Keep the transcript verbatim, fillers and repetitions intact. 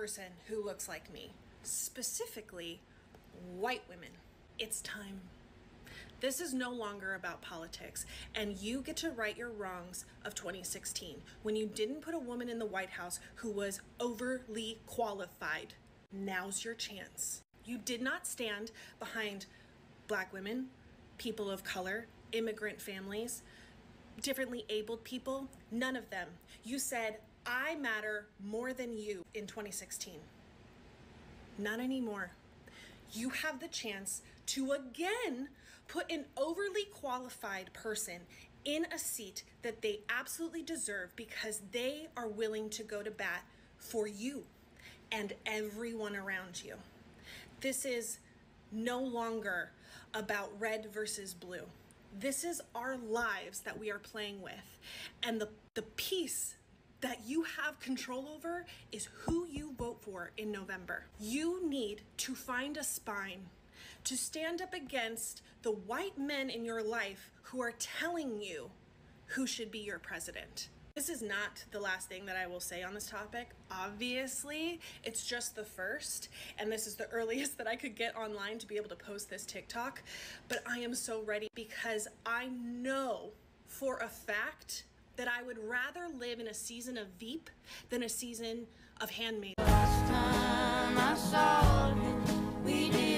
person who looks like me, specifically white women. It's time. This is no longer about politics, and you get to right your wrongs of twenty sixteen when you didn't put a woman in the White House who was overly qualified. Now's your chance. You did not stand behind Black women, people of color, immigrant families, differently abled people, none of them. You said, I matter more than you in twenty sixteen. Not anymore. You have the chance to again put an overly qualified person in a seat that they absolutely deserve because they are willing to go to bat for you and everyone around you. This is no longer about red versus blue. This is our lives that we are playing with. And the, the piece that you have control over is who you vote for in November. You need to find a spine to stand up against the white men in your life who are telling you who should be your president. This is not the last thing that I will say on this topic. Obviously, it's just the first, and this is the earliest that I could get online to be able to post this TikTok, but I am so ready because I know for a fact that I would rather live in a season of Veep than a season of Handmaid. Last time I saw you, we did.